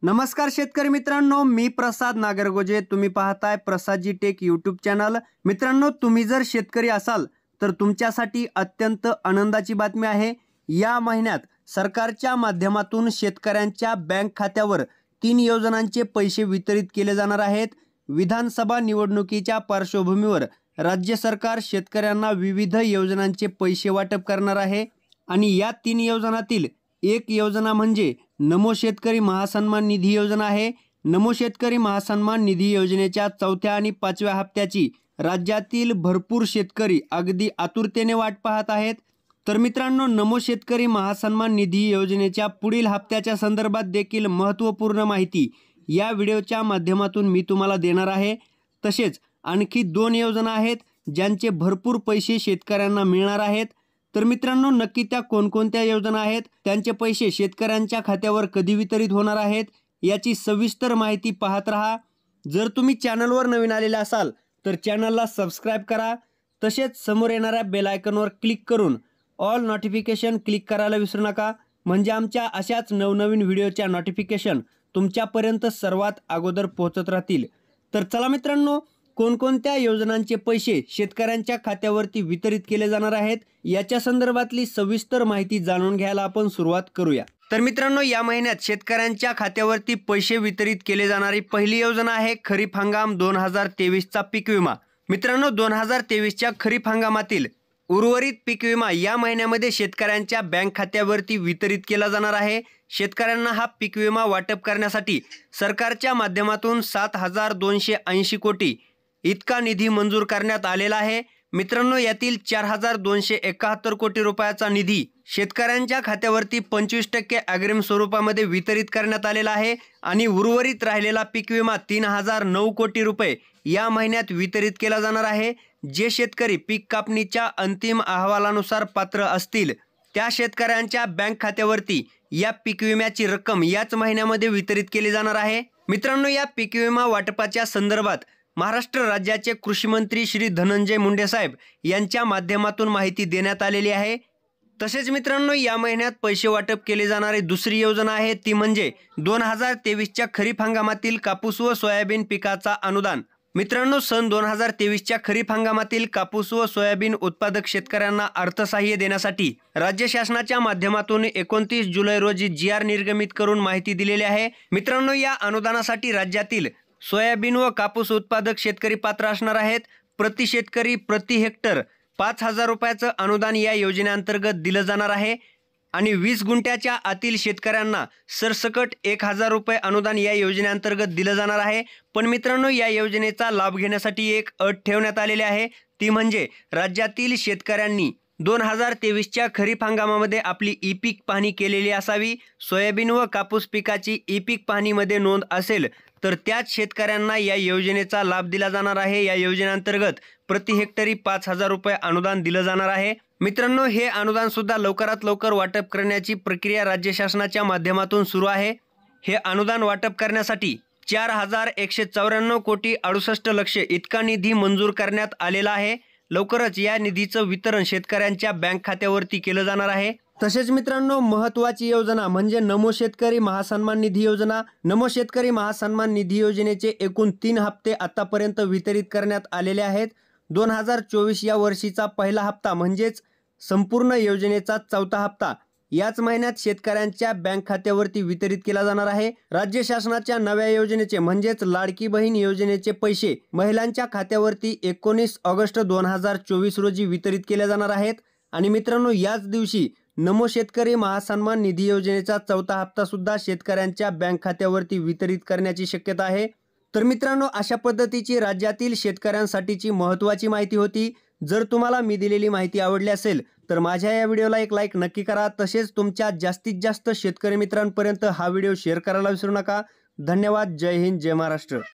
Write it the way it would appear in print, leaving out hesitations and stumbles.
नमस्कार शेतकरी मित्रांनो, मी प्रसाद नागरगोजे। तुम्ही पाहताय प्रसादजी टेक यूट्यूब चॅनल। मित्रांनो, तुम्ही जर शेतकरी असाल तर तुमच्यासाठी अत्यंत आनंदाची बातमी आहे। या महिन्यात सरकारच्या माध्यमातून शेतकऱ्यांच्या बँक खात्यावर 3 योजनांचे पैसे वितरित केले जाणार आहेत। विधानसभा निवडणुकीच्या पार्श्वभूमीवर राज्य सरकार शेतकऱ्यांना विविध योजनांचे पैसे वाटप करणार आहे आणि या 3 योजनांतील एक योजना म्हणजे नमो शेतकरी महासन्मान निधी योजना आहे। नमो शेतकरी महासन्मान निधी योजनेच्या 4थ्या आणि 5व्या हप्त्याची राज्यातील भरपूर शेतकरी अगदी आतुरतेने वाट पाहत आहेत। तर मित्रांनो, नमो शेतकरी महासन्मान निधी योजनेच्या पुढील हप्त्याच्या संदर्भात देखील महत्त्वपूर्ण माहिती या व्हिडिओच्या माध्यमातून मी तुम्हाला देणार आहे। तसेच आणखी 2 योजना आहेत ज्यांचे भरपूर पैसे शेतकऱ्यांना मिळणार आहेत। तर मित्रांनो, नक्की त्या कोणकोणत्या योजना आहेत, त्यांचे पैसे शेतकऱ्यांच्या खात्यावर कधी वितरित होणार आहेत याची सविस्तर माहिती पाहत रहा। जर तुम्ही चॅनलवर नवीन आलेले असाल तर चॅनलला सबस्क्राइब करा। तसेच समोर येणाऱ्या बेल आयकॉनवर क्लिक करून ऑल नोटिफिकेशन क्लिक करायला विसरू नका, म्हणजे आमच्या अशाच नवनवीन व्हिडिओच्या नोटिफिकेशन तुमच्यापर्यंत सर्वात अगोदर पोहोचत राहतील। तर चला मित्रांनो, कोणकोणत्या योजनांचे पैसे शेतकऱ्यांच्या खात्यावरती वितरित केले जाणार आहेत याच्या संदर्भातली सविस्तर माहिती जाणून घ्यायला आपण सुरुवात करूया। तर मित्रांनो, या महिन्यात शेतकऱ्यांच्या खात्यावरती पैसे वितरित केले जाणारी पहिली योजना आहे खरीप हंगाम 2023 चा पीक विमा। मित्रांनो, 2023च्या खरीप हंगामातील उर्वरित पीक विमा या महिन्यामध्ये शेतकऱ्यांच्या बँक खात्यावरती वितरित केला जाणार आहे। शेतकऱ्यांना हा पीक विमा वाटप करण्यासाठी सरकारच्या माध्यमातून 7,280 कोटी इतका निधी मंजूर करण्यात आलेला आहे। मित्रांनो, यातील 4,271 कोटी रुपयाचा निधी शेतकऱ्यांच्या खात्यावरती 25% अग्रिम स्वरूपामध्ये वितरित करण्यात आलेला आहे आणि उर्वरित राहिलेला पीक विमा 3,009 कोटी रुपये या महिन्यात वितरित केला जाणार आहे। जे शेतकरी पीक कापणीच्या अंतिम अहवालानुसार पात्र असतील त्या शेतकऱ्यांच्या बँक खात्यावरती या पीक विम्याची रक्कम याच महिन्यामध्ये वितरित केली जाणार आहे। मित्रांनो, या पीक विमा वाटपाच्या संदर्भात महाराष्ट्र राज्याचे कृषी मंत्री श्री धनंजय मुंडे साहेब यांच्या माध्यमातून माहिती देण्यात आलेली आहे। तसेच मित्रांनो, या महिन्यात पैसे वाटप केले जाणारी दुसरी योजना आहे ती म्हणजे 2023च्या खरीप हंगामातील कापूस व सोयाबीन पिकाचा अनुदान। मित्रांनो, सन 2023च्या खरीप हंगामातील कापूस व सोयाबीन उत्पादक शेतकऱ्यांना अर्थसहाय्य देण्यासाठी राज्य शासनाच्या माध्यमातून 29 जुलै रोजी GR निर्गमित करून माहिती दिलेली आहे। मित्रांनो, या अनुदानासाठी राज्यातील सोयाबीन व कापूस उत्पादक शेतकरी पात्र असणार आहेत। प्रति शेतकरी प्रति हेक्टर 5,000 रुपयाचं अनुदान या योजनेअंतर्गत दिलं जाणार आहे आणि 20 गुंठ्याच्या आतील शेतकऱ्यांना सरसकट 1,000 रुपये अनुदान या योजनेअंतर्गत दिलं जाणार आहे। पण मित्रांनो, या योजनेचा लाभ घेण्यासाठी एक अट ठेवण्यात आलेली आहे, ती म्हणजे राज्यातील शेतकऱ्यांनी 2023च्या खरीप हंगामामध्ये आपली ई-पीक पाहणी केलेली असावी। सोयाबीन व कापूस पिकाची ई-पीक पाहणीमध्ये नोंद असेल तर त्याच शेतकऱ्यांना या योजनेचा लाभ दिला जाणार आहे। या योजनेअंतर्गत प्रति हेक्टरी 5,000 रुपये अनुदान दिलं जाणार आहे। मित्रांनो, हे अनुदान सुद्धा लवकरात लवकर वाटप करण्याची प्रक्रिया राज्य शासनाच्या माध्यमातून सुरू आहे। हे अनुदान वाटप करण्यासाठी 4,194 कोटी 68 लक्ष इतका निधी मंजूर करण्यात आलेला आहे। लवकरच या निधीचं वितरण शेतकऱ्यांच्या बँक खात्यावरती केलं जाणार आहे। तसेच मित्रांनो, महत्त्वाची योजना म्हणजे नमो शेतकरी महासन्मान निधी योजना। नमो शेतकरी महासन्मान निधी योजनेचे एकूण 3 हप्ते आतापर्यंत वितरित करण्यात आलेले आहेत। 2024 या वर्षीचा पहिला हप्ता म्हणजेच संपूर्ण योजनेचा 4था हप्ता याच महिन्यात शेतकऱ्यांच्या बँक खात्यावरती वितरित केला जाणार आहे। राज्य शासनाच्या नव्या योजनेचे म्हणजेच लाडकी बहीण योजनेचे पैसे महिलांच्या खात्यावरती 19 ऑगस्ट 2024 रोजी वितरित केले जाणार आहेत आणि मित्रांनो, याच दिवशी नमो शेतकरी महासन्मान निधी योजनेचा 4था हप्ता सुद्धा शेतकऱ्यांच्या बँक खात्यावरती वितरित करण्याची शक्यता आहे। तर मित्रांनो, अशा पद्धतीची राज्यातील शेतकऱ्यांसाठीची महत्त्वाची माहिती होती। जर तुम्हाला मी दिलेली माहिती आवडली असेल तर माझ्या या व्हिडिओला एक लाईक नक्की करा। तसेच तुमच्या जास्तीत जास्त शेतकरी मित्रांपर्यंत हा व्हिडिओ शेअर करायला विसरू नका। धन्यवाद। जय हिंद, जय महाराष्ट्र।